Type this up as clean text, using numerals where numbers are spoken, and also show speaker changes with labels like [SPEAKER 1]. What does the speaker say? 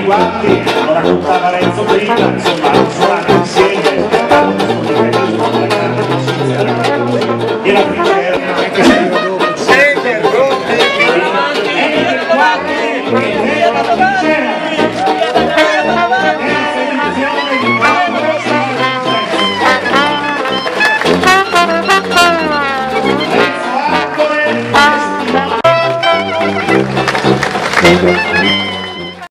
[SPEAKER 1] quanti, lo raccontava Renzo prima, insomma, suonano insieme, e la
[SPEAKER 2] Thank you.